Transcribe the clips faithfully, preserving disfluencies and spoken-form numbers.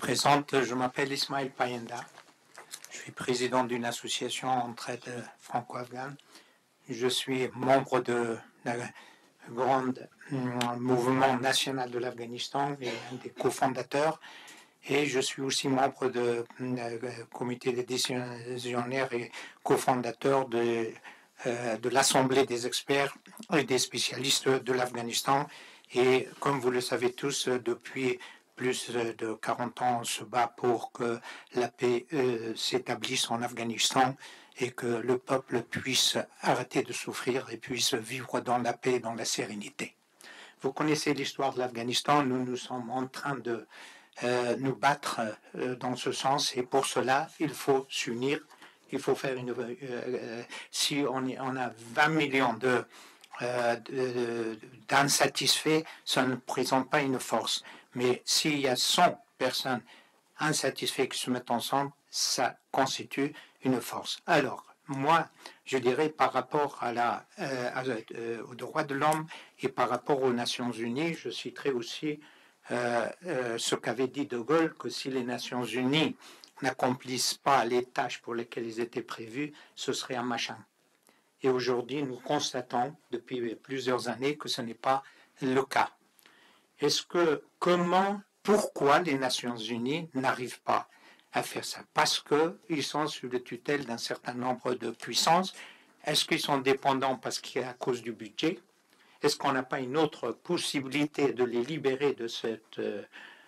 présente, je m'appelle Ismaël Payenda. Je suis président d'une association Entraide franco-afghane. Je suis membre de la grande mouvement national de l'Afghanistan et un des cofondateurs. Et je suis aussi membre du comité des décisionnaires et cofondateur de, euh, de l'Assemblée des experts et des spécialistes de l'Afghanistan. Et comme vous le savez tous, depuis plus de quarante ans, on se bat pour que la paix euh, s'établisse en Afghanistan et que le peuple puisse arrêter de souffrir et puisse vivre dans la paix et dans la sérénité. Vous connaissez l'histoire de l'Afghanistan, nous nous sommes en train de euh, nous battre euh, dans ce sens et pour cela, il faut s'unir, il faut faire une... Euh, euh, si on, on a vingt millions de... Euh, d'insatisfaits, ça ne présente pas une force. Mais s'il y a cent personnes insatisfaites qui se mettent ensemble, ça constitue une force. Alors, moi, je dirais par rapport à la, euh, à, euh, aux droits de l'homme et par rapport aux Nations Unies, je citerai aussi euh, euh, ce qu'avait dit De Gaulle, que si les Nations Unies n'accomplissent pas les tâches pour lesquelles ils étaient prévus, ce serait un machin. Et aujourd'hui, nous constatons depuis plusieurs années que ce n'est pas le cas. Est-ce que, comment, pourquoi les Nations Unies n'arrivent pas à faire ça? Parce qu'ils sont sous la tutelle d'un certain nombre de puissances. Est-ce qu'ils sont dépendants parce qu'il y a à cause du budget? Est-ce qu'on n'a pas une autre possibilité de les libérer de cette, euh,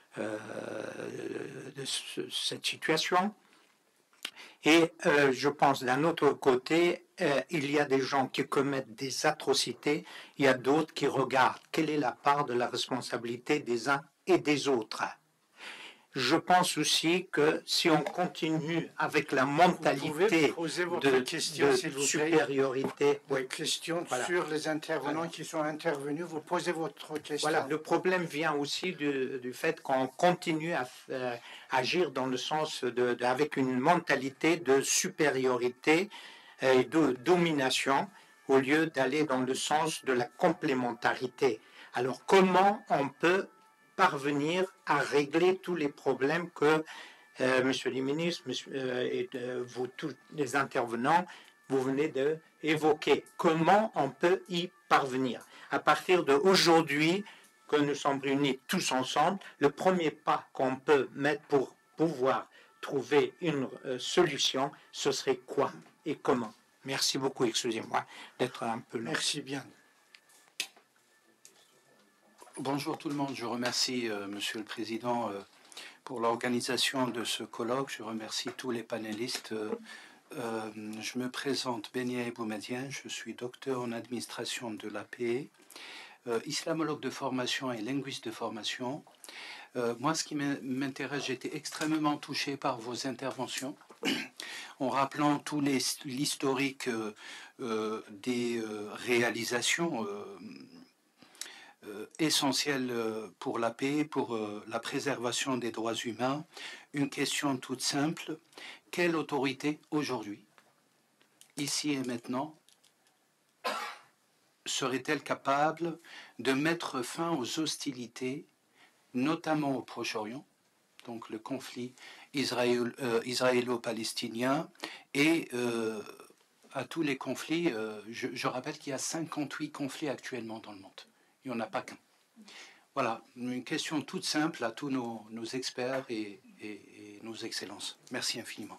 de ce, cette situation? Et euh, je pense d'un autre côté, euh, il y a des gens qui commettent des atrocités, il y a d'autres qui regardent quelle est la part de la responsabilité des uns et des autres. Je pense aussi que si on continue avec la mentalité de, question, de supériorité... Oui, question voilà. Sur les intervenants voilà. Qui sont intervenus, vous posez votre question. Voilà, le problème vient aussi du, du fait qu'on continue à euh, agir dans le sens de, de, avec une mentalité de supériorité et de domination au lieu d'aller dans le sens de la complémentarité. Alors comment on peut parvenir à régler tous les problèmes que, euh, monsieur le ministre, monsieur, euh, et euh, vous, tous les intervenants, vous venez d'évoquer. Comment on peut y parvenir? À partir d'aujourd'hui, que nous sommes réunis tous ensemble, le premier pas qu'on peut mettre pour pouvoir trouver une euh, solution, ce serait quoi et comment? Merci beaucoup, excusez-moi d'être un peu long. Merci bien. Bonjour tout le monde, je remercie euh, Monsieur le Président euh, pour l'organisation de ce colloque, je remercie tous les panélistes. Euh, euh, je me présente Benia Boumediene, je suis docteur en administration de l'A P E, euh, islamologue de formation et linguiste de formation. Euh, moi, ce qui m'intéresse, j'étais extrêmement touché par vos interventions, en rappelant tout l'historique euh, euh, des euh, réalisations euh, Euh, essentiel euh, pour la paix, pour euh, la préservation des droits humains. Une question toute simple, quelle autorité aujourd'hui, ici et maintenant, serait-elle capable de mettre fin aux hostilités, notamment au Proche-Orient, donc le conflit israél, euh, israélo-palestinien, et euh, à tous les conflits, euh, je, je rappelle qu'il y a cinquante-huit conflits actuellement dans le monde. Il n'y en a pas qu'un. Voilà, une question toute simple à tous nos, nos experts et, et, et nos excellences. Merci infiniment.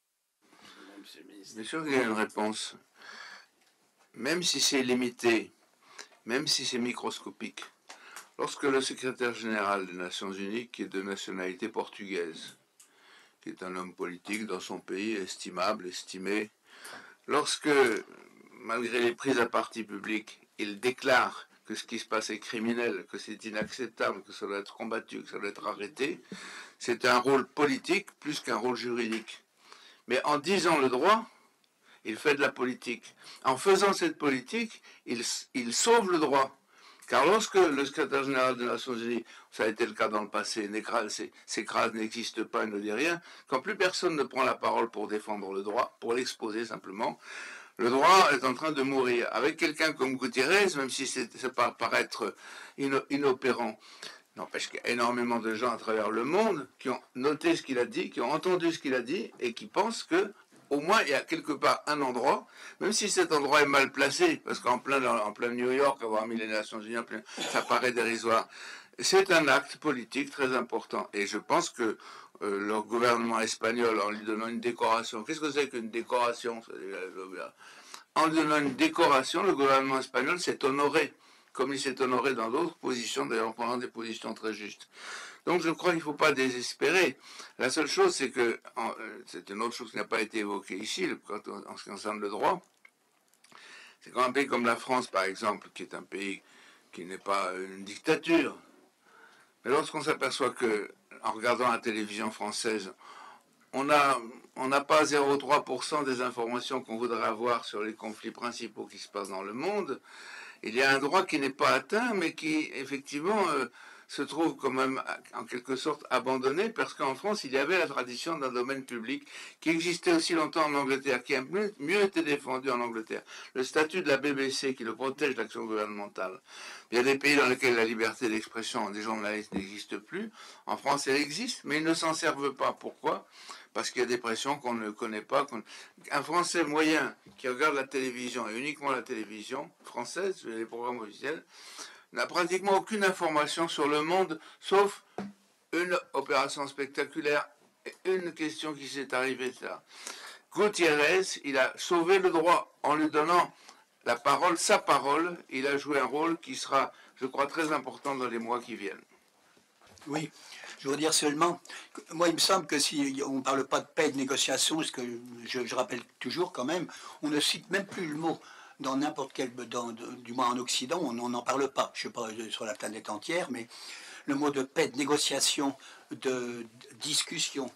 Bien sûr qu'il y a une réponse. Même si c'est limité, même si c'est microscopique, lorsque le secrétaire général des Nations Unies, qui est de nationalité portugaise, qui est un homme politique dans son pays, estimable, estimé, lorsque, malgré les prises à partie publiques, il déclare que ce qui se passe est criminel, que c'est inacceptable, que ça doit être combattu, que ça doit être arrêté, c'est un rôle politique plus qu'un rôle juridique. Mais en disant le droit, il fait de la politique. En faisant cette politique, il, il sauve le droit. Car lorsque le secrétaire général des Nations Unies, ça a été le cas dans le passé, s'écrase, n'existe pas, il ne dit rien, quand plus personne ne prend la parole pour défendre le droit, pour l'exposer simplement, le droit est en train de mourir. Avec quelqu'un comme Guterres, même si ça peut paraître inopérant, N'empêche qu'il y a énormément de gens à travers le monde qui ont noté ce qu'il a dit, qui ont entendu ce qu'il a dit, et qui pensent que au moins il y a quelque part un endroit, même si cet endroit est mal placé, parce qu'en plein, en plein New York, avoir mis les Nations Unies, en plein, ça paraît dérisoire. C'est un acte politique très important. Et je pense que euh, le gouvernement espagnol, en lui donnant une décoration, qu'est-ce que c'est qu'une décoration? En lui donnant une décoration, le gouvernement espagnol s'est honoré, comme il s'est honoré dans d'autres positions, d'ailleurs en prenant des positions très justes. Donc je crois qu'il ne faut pas désespérer. La seule chose, c'est que, c'est une autre chose qui n'a pas été évoquée ici, en ce qui concerne le droit, c'est qu'un pays comme la France, par exemple, qui est un pays qui n'est pas une dictature, mais lorsqu'on s'aperçoit que, en regardant la télévision française, on a, on n'a pas zéro virgule trois pour cent des informations qu'on voudrait avoir sur les conflits principaux qui se passent dans le monde, il y a un droit qui n'est pas atteint, mais qui, effectivement, euh, se trouve quand même, en quelque sorte, abandonné, parce qu'en France, il y avait la tradition d'un domaine public qui existait aussi longtemps en Angleterre, qui a mieux, mieux été défendu en Angleterre. Le statut de la B B C, qui le protège de l'action gouvernementale. Il y a des pays dans lesquels la liberté d'expression des journalistes n'existe plus. En France, elle existe, mais ils ne s'en servent pas. Pourquoi ? Parce qu'il y a des pressions qu'on ne connaît pas. Un Français moyen qui regarde la télévision, et uniquement la télévision française, les programmes officiels, n'a pratiquement aucune information sur le monde, sauf une opération spectaculaire et une question qui s'est arrivée là. Gutiérrez, il a sauvé le droit en lui donnant la parole, sa parole. Il a joué un rôle qui sera, je crois, très important dans les mois qui viennent. Oui. Je veux dire seulement, moi il me semble que si on ne parle pas de paix et de négociation, ce que je, je rappelle toujours quand même, on ne cite même plus le mot dans n'importe quel, dans, du moins en Occident, on n'en parle pas, je ne sais pas sur la planète entière, mais le mot de paix, de négociation, de, de discussion,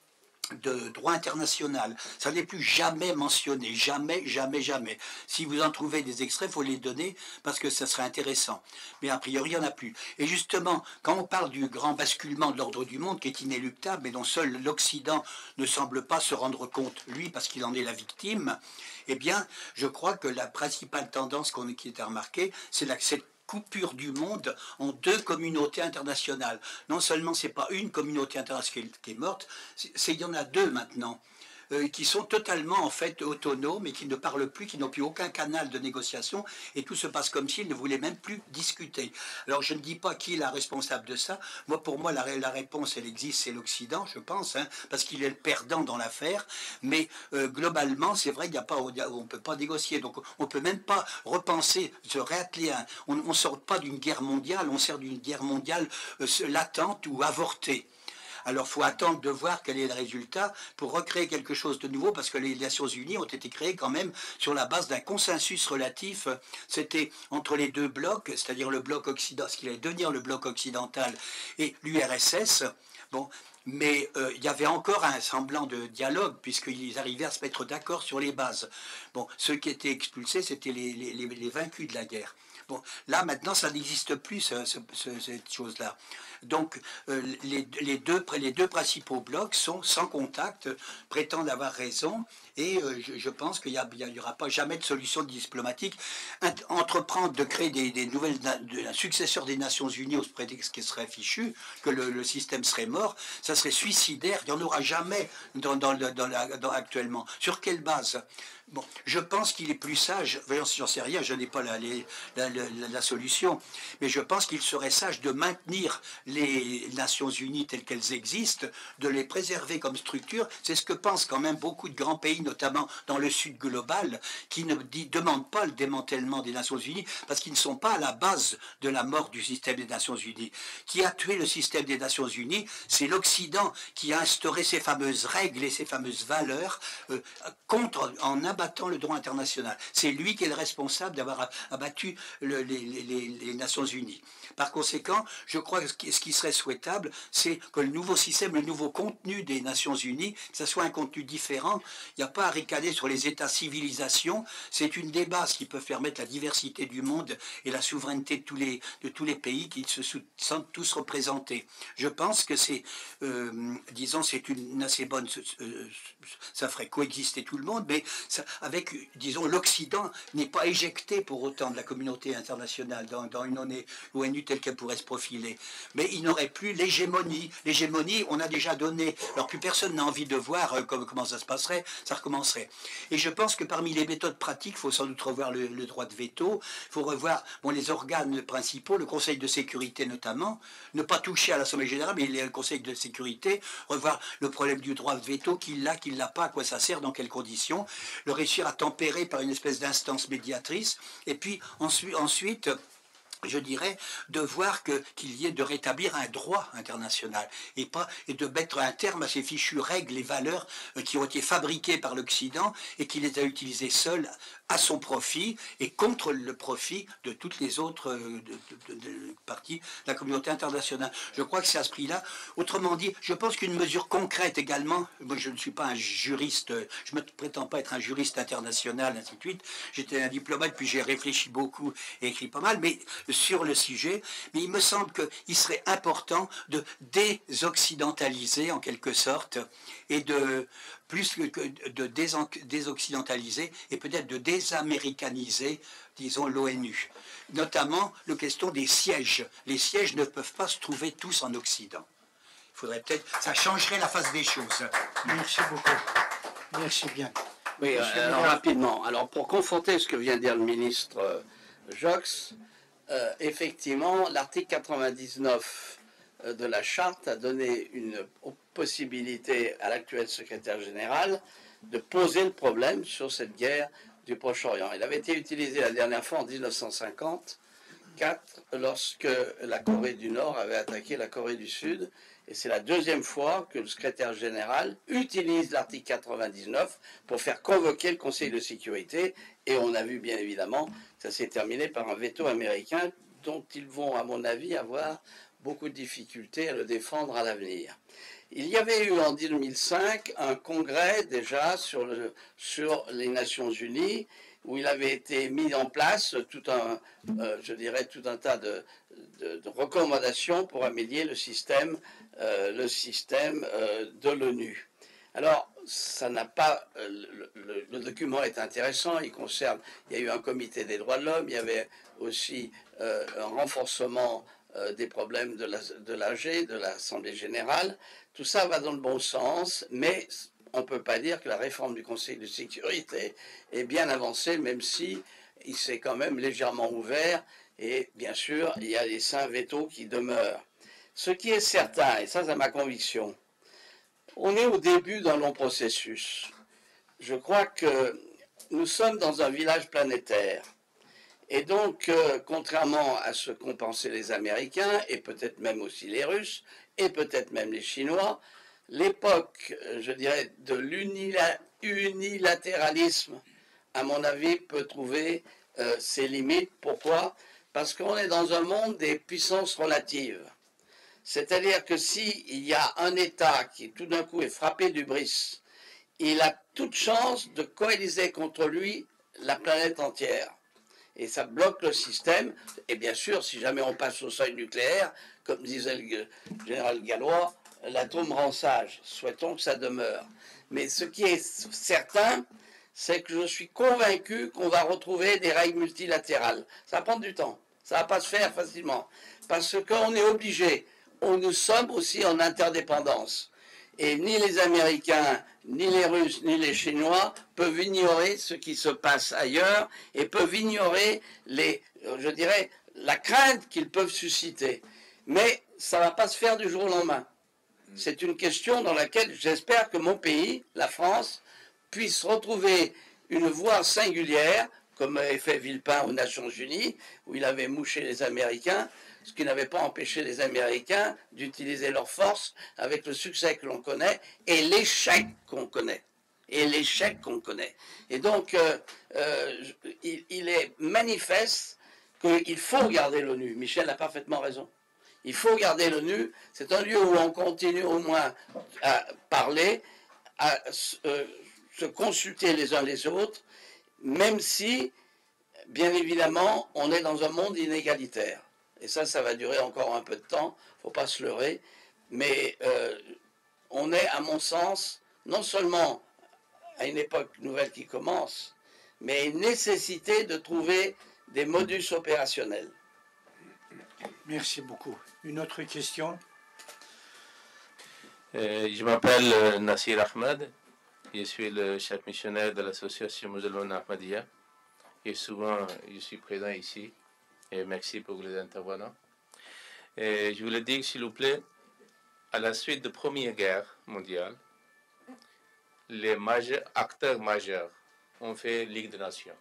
de droit international, ça n'est plus jamais mentionné, jamais, jamais, jamais. Si vous en trouvez des extraits, il faut les donner parce que ça serait intéressant. Mais a priori, il n'y en a plus. Et justement, quand on parle du grand basculement de l'ordre du monde qui est inéluctable, mais dont seul l'Occident ne semble pas se rendre compte, lui, parce qu'il en est la victime, eh bien, je crois que la principale tendance qu'on qui est à remarquer, c'est la cette coupure du monde en deux communautés internationales. Non seulement c'est pas une communauté internationale qui est morte, c'est il y en a deux maintenant, euh, qui sont totalement en fait autonomes et qui ne parlent plus, qui n'ont plus aucun canal de négociation, et tout se passe comme s'ils ne voulaient même plus discuter. Alors je ne dis pas qui est la responsable de ça. Moi, pour moi, la, la réponse, elle existe, c'est l'Occident, je pense, hein, parce qu'il est le perdant dans l'affaire. Mais euh, globalement, c'est vrai, il y a pas, on ne peut pas négocier. Donc on ne peut même pas repenser, se réatteler. Un, on ne sort pas d'une guerre mondiale, on sort d'une guerre mondiale euh, latente ou avortée. Alors, il faut attendre de voir quel est le résultat pour recréer quelque chose de nouveau, parce que les Nations Unies ont été créées quand même sur la base d'un consensus relatif. C'était entre les deux blocs, c'est-à-dire le bloc occidental, ce qui allait devenir le bloc occidental, et l'U R S S. Bon, mais euh, il y avait encore un semblant de dialogue, puisqu'ils arrivaient à se mettre d'accord sur les bases. Bon, ceux qui étaient expulsés, c'était les, les, les vaincus de la guerre. Bon, là, maintenant, ça n'existe plus, ce, ce, ce, cette chose-là. Donc, euh, les, les, deux, les deux principaux blocs sont sans contact, prétendent avoir raison, et euh, je, je pense qu'il n'y aura pas jamais de solution diplomatique. Entreprendre de créer des, des nouvelles, de, un successeur des Nations Unies au prétexte qui serait fichu, que le, le système serait mort, ça serait suicidaire, il n'y en aura jamais dans, dans, dans la, dans, actuellement. Sur quelle base ? Bon, je pense qu'il est plus sage, j'en sais rien, je n'ai pas la, la, la, la solution, mais je pense qu'il serait sage de maintenir les Nations Unies telles qu'elles existent, de les préserver comme structure. C'est ce que pensent quand même beaucoup de grands pays, notamment dans le sud global, qui ne dit, demandent pas le démantèlement des Nations Unies, parce qu'ils ne sont pas à la base de la mort du système des Nations Unies. Qui a tué le système des Nations Unies, c'est l'Occident qui a instauré ces fameuses règles et ces fameuses valeurs euh, contre, en abattant le droit international. C'est lui qui est le responsable d'avoir abattu le, les, les, les Nations Unies. Par conséquent, je crois que ce qui serait souhaitable, c'est que le nouveau système, le nouveau contenu des Nations Unies, que ce soit un contenu différent. Il n'y a pas à ricaner sur les États-civilisations. C'est une des bases qui peut permettre la diversité du monde et la souveraineté de tous les, de tous les pays qui se sentent tous représentés. Je pense que c'est euh, euh, disons, c'est une assez bonne, euh, ça ferait coexister tout le monde, mais ça, avec, disons, l'Occident n'est pas éjecté pour autant de la communauté internationale dans, dans une O N U telle qu'elle pourrait se profiler. Mais il n'aurait plus l'hégémonie. L'hégémonie, on a déjà donné. Alors plus personne n'a envie de voir euh, comment, comment ça se passerait, ça recommencerait. Et je pense que parmi les méthodes pratiques, il faut sans doute revoir le, le droit de veto, il faut revoir bon, les organes principaux, le Conseil de sécurité notamment, ne pas toucher à l'Assemblée générale, mais le Conseil de sécurité, revoir le problème du droit de veto, qui l'a, qui ne l'a pas, à quoi ça sert, dans quelles conditions, le réussir à tempérer par une espèce d'instance médiatrice, et puis ensuite, ensuite je dirais, de voir que, qu'il y ait de rétablir un droit international et, pas, et de mettre un terme à ces fichues règles et valeurs qui ont été fabriquées par l'Occident et qui les a utilisées seul à son profit et contre le profit de toutes les autres de, de, de, de parties de la communauté internationale. Je crois que c'est à ce prix-là. Autrement dit, je pense qu'une mesure concrète également, moi je ne suis pas un juriste, je ne me prétends pas être un juriste international, ainsi de suite, j'étais un diplomate, puis j'ai réfléchi beaucoup et écrit pas mal, mais sur le sujet, mais il me semble qu'il serait important de désoccidentaliser en quelque sorte et de plus que de désoccidentaliser et peut-être de désaméricaniser, disons, l'O N U. Notamment la question des sièges. Les sièges ne peuvent pas se trouver tous en Occident. Il faudrait peut-être, ça changerait la face des choses. Merci beaucoup. Merci bien. Oui, euh, alors, rapidement. Alors, pour conforter ce que vient de dire le ministre euh, Joxe, euh, effectivement, l'article quatre-vingt-dix-neuf euh, de la Charte a donné une possibilité à l'actuel secrétaire général de poser le problème sur cette guerre du Proche-Orient. Il avait été utilisé la dernière fois en mille neuf cent cinquante-quatre, lorsque la Corée du Nord avait attaqué la Corée du Sud. Et c'est la deuxième fois que le secrétaire général utilise l'article quatre-vingt-dix-neuf pour faire convoquer le Conseil de sécurité. Et on a vu bien évidemment que ça s'est terminé par un veto américain dont ils vont, à mon avis, avoir beaucoup de difficultés à le défendre à l'avenir. Il y avait eu en deux mille cinq un congrès déjà sur, le, sur les Nations Unies où il avait été mis en place tout un, euh, je dirais, tout un tas de, de, de recommandations pour améliorer le système, euh, le système euh, de l'ONU. Alors, ça n'a pas, euh, le, le, le document est intéressant, il concerne, il y a eu un comité des droits de l'homme, il y avait aussi euh, un renforcement euh, des problèmes de l'A G, de l'Assemblée générale. Tout ça va dans le bon sens, mais on ne peut pas dire que la réforme du Conseil de sécurité est bien avancée, même si il s'est quand même légèrement ouvert, et bien sûr, il y a les saints vétos qui demeurent. Ce qui est certain, et ça c'est ma conviction, on est au début d'un long processus. Je crois que nous sommes dans un village planétaire. Et donc, euh, contrairement à ce qu'ont pensé les Américains, et peut-être même aussi les Russes, et peut-être même les Chinois, l'époque, je dirais, de l'unilatéralisme, à mon avis, peut trouver euh, ses limites. Pourquoi? Parce qu'on est dans un monde des puissances relatives. C'est-à-dire que s'il y a un État qui tout d'un coup est frappé du bris, il a toute chance de coaliser contre lui la planète entière. Et ça bloque le système. Et bien sûr, si jamais on passe au seuil nucléaire, comme disait le général Gallois, l'atome rend sage. Souhaitons que ça demeure. Mais ce qui est certain, c'est que je suis convaincu qu'on va retrouver des règles multilatérales. Ça va prendre du temps. Ça ne va pas se faire facilement. Parce qu'on est obligé. Nous sommes aussi en interdépendance. Et ni les Américains, ni les Russes, ni les Chinois peuvent ignorer ce qui se passe ailleurs et peuvent ignorer, les, je dirais, la crainte qu'ils peuvent susciter. Mais ça ne va pas se faire du jour au lendemain. C'est une question dans laquelle j'espère que mon pays, la France, puisse retrouver une voie singulière, comme avait fait Villepin aux Nations Unies, où il avait mouché les Américains, ce qui n'avait pas empêché les Américains d'utiliser leur force avec le succès que l'on connaît et l'échec qu'on connaît. Et l'échec qu'on connaît. Et donc, euh, euh, il, il est manifeste qu'il faut garder l'ONU. Michel a parfaitement raison. Il faut garder l'ONU. C'est un lieu où on continue au moins à parler, à euh, se consulter les uns les autres, même si, bien évidemment, on est dans un monde inégalitaire. Et ça, ça va durer encore un peu de temps, il ne faut pas se leurrer. Mais euh, on est, à mon sens, non seulement à une époque nouvelle qui commence, mais à une nécessité de trouver des modus opérationnels. Merci beaucoup. Une autre question? Euh, je m'appelle euh, Nassir Ahmed. Je suis le chef missionnaire de l'association musulmane Ahmadiyya. Et souvent, je suis présent ici. Et merci pour les intervenants. Et je voulais dire, s'il vous plaît, à la suite de la Première Guerre mondiale, les majeurs, acteurs majeurs ont fait Ligue des Nations.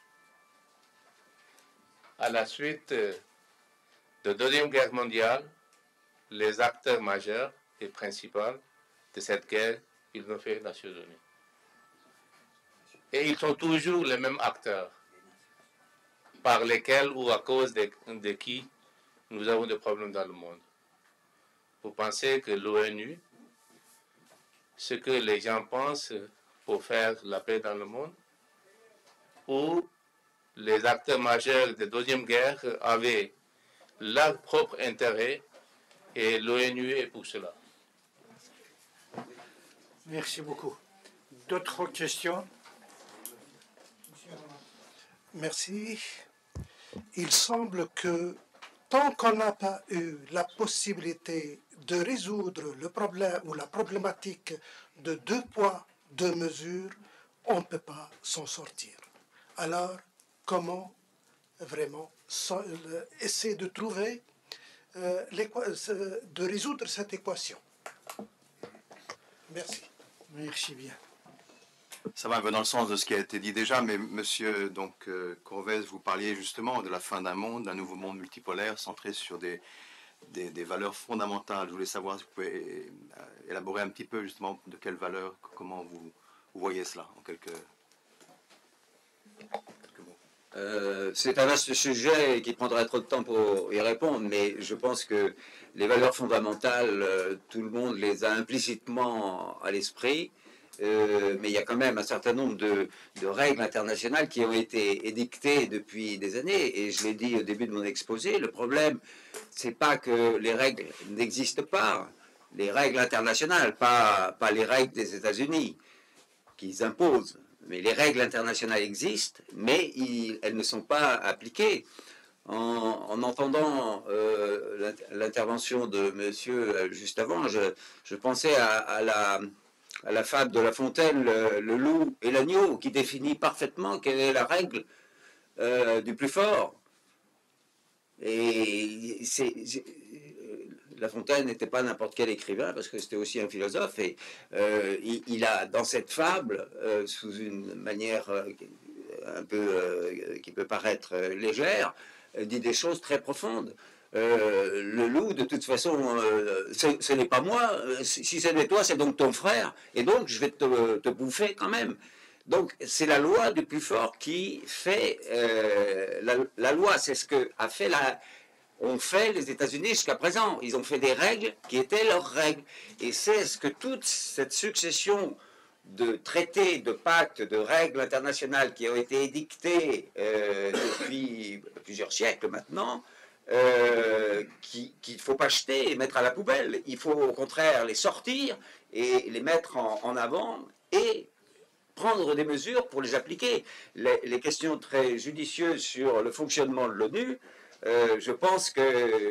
À la suite de la Deuxième Guerre mondiale, les acteurs majeurs et principaux de cette guerre, ils ont fait Nations Unies. Et ils sont toujours les mêmes acteurs, par lesquels ou à cause de, de qui nous avons des problèmes dans le monde. Vous pensez que l'ONU, ce que les gens pensent pour faire la paix dans le monde, ou les acteurs majeurs de la Deuxième Guerre avaient leur propre intérêt et l'ONU est pour cela. Merci beaucoup. D'autres questions? Merci. Il semble que tant qu'on n'a pas eu la possibilité de résoudre le problème ou la problématique de deux poids, deux mesures, on ne peut pas s'en sortir. Alors, comment vraiment essayer de trouver, euh, de résoudre cette équation? Merci. Merci bien. Ça va un peu dans le sens de ce qui a été dit déjà, mais monsieur donc euh, Corvès, vous parliez justement de la fin d'un monde, d'un nouveau monde multipolaire centré sur des, des, des valeurs fondamentales. Je voulais savoir si vous pouvez élaborer un petit peu justement de quelles valeurs, comment vous, vous voyez cela en quelques, quelques mots. Euh, c'est un vaste sujet qui prendrait trop de temps pour y répondre, mais je pense que les valeurs fondamentales, euh, tout le monde les a implicitement à l'esprit. Euh, mais il y a quand même un certain nombre de, de règles internationales qui ont été édictées depuis des années, et je l'ai dit au début de mon exposé, le problème, c'est pas que les règles n'existent pas, les règles internationales, pas, pas les règles des États-Unis qu'ils imposent, mais les règles internationales existent, mais ils, elles ne sont pas appliquées. En, en entendant euh, l'intervention de monsieur euh, juste avant, je, je pensais à, à la... à la fable de La Fontaine, le, le loup et l'agneau, qui définit parfaitement quelle est la règle euh, du plus fort. Et c'est, La Fontaine n'était pas n'importe quel écrivain, parce que c'était aussi un philosophe, et euh, il, il a, dans cette fable, euh, sous une manière euh, un peu, euh, qui peut paraître euh, légère, euh, dit des choses très profondes. Euh, le loup, de toute façon, euh, ce n'est pas moi, si ce n'est toi, c'est donc ton frère, et donc je vais te, te bouffer quand même. Donc c'est la loi du plus fort qui fait euh, la, la loi, c'est ce que a fait la, ont fait les États-Unis jusqu'à présent. Ils ont fait des règles qui étaient leurs règles, et c'est ce que toute cette succession de traités, de pactes, de règles internationales qui ont été édictées euh, depuis plusieurs siècles maintenant, Euh, qu'il ne faut pas jeter et mettre à la poubelle. Il faut au contraire les sortir et les mettre en, en avant et prendre des mesures pour les appliquer. Les, les questions très judicieuses sur le fonctionnement de l'ONU, euh, je pense que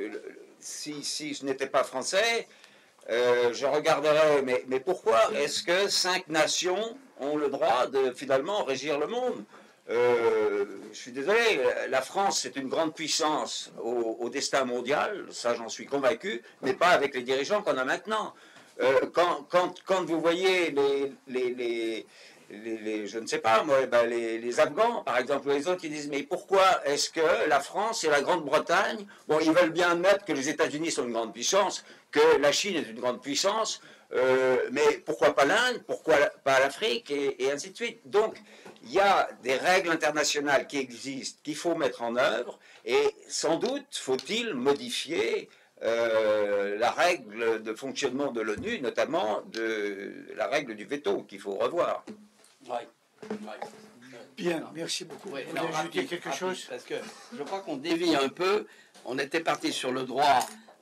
si, si je n'étais pas français, euh, je regarderais, mais, mais pourquoi est-ce que cinq nations ont le droit de finalement régir le monde? Euh, je suis désolé, la France c'est une grande puissance au, au destin mondial, ça j'en suis convaincu, mais pas avec les dirigeants qu'on a maintenant. Euh, quand, quand, quand vous voyez les, les, les, les, les je ne sais pas moi, ben les, les Afghans par exemple, ou les autres qui disent mais pourquoi est-ce que la France et la Grande-Bretagne, bon ils veulent bien admettre que les États-Unis sont une grande puissance, que la Chine est une grande puissance, euh, mais pourquoi pas l'Inde, pourquoi pas l'Afrique, et, et ainsi de suite. Donc il y a des règles internationales qui existent, qu'il faut mettre en œuvre, et sans doute faut-il modifier euh, la règle de fonctionnement de l'ONU, notamment de la règle du veto, qu'il faut revoir. Oui. Oui. Bien, merci beaucoup. Oui, Vous voulez ajouter quelque rapide, chose? Parce que je crois qu'on dévie un peu. On était parti sur le droit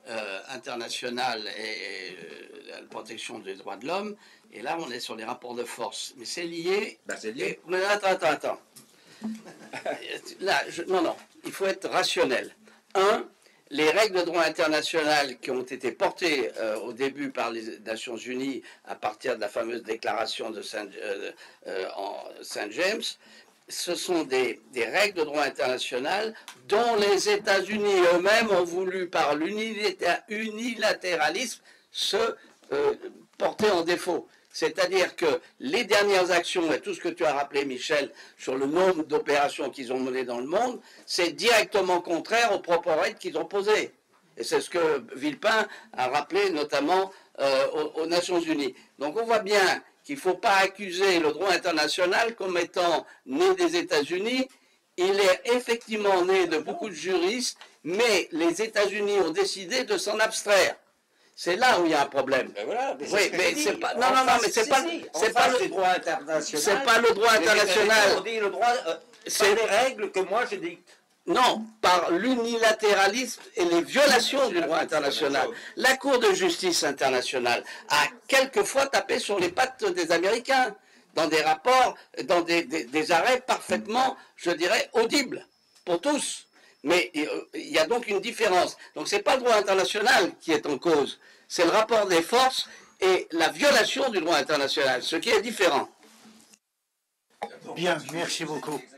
euh, international et, et euh, la protection des droits de l'homme. Et là, on est sur les rapports de force. Mais c'est lié. Ben, c'est lié. Et, mais attends, attends, attends. Là, je, non, non, il faut être rationnel. Un, les règles de droit international qui ont été portées euh, au début par les Nations Unies à partir de la fameuse déclaration de Saint, euh, euh, en Saint James, ce sont des, des règles de droit international dont les États-Unis eux-mêmes ont voulu, par l'unilatéralisme, se euh, porter en défaut. C'est-à-dire que les dernières actions, et tout ce que tu as rappelé, Michel, sur le nombre d'opérations qu'ils ont menées dans le monde, c'est directement contraire aux propres règles qu'ils ont posées. Et c'est ce que Villepin a rappelé notamment euh, aux, aux Nations Unies. Donc on voit bien qu'il ne faut pas accuser le droit international comme étant né des États-Unis. Il est effectivement né de beaucoup de juristes, mais les États-Unis ont décidé de s'en abstraire. C'est là où il y a un problème. Ben voilà, mais oui, c'est mais c'est pas. Non, en non, non, face, mais c'est si, pas. si, C'est en pas face le du droit international. C'est pas le droit international. On dit le droit. Euh, c'est les règles que moi je dicte. Non, par l'unilatéralisme et les violations du droit international. La Cour de justice internationale a quelquefois tapé sur les pattes des Américains dans des rapports, dans des, des, des arrêts parfaitement, je dirais, audibles pour tous. Mais il y a donc une différence. Donc c'est pas le droit international qui est en cause, c'est le rapport des forces et la violation du droit international, ce qui est différent. Bien, merci beaucoup.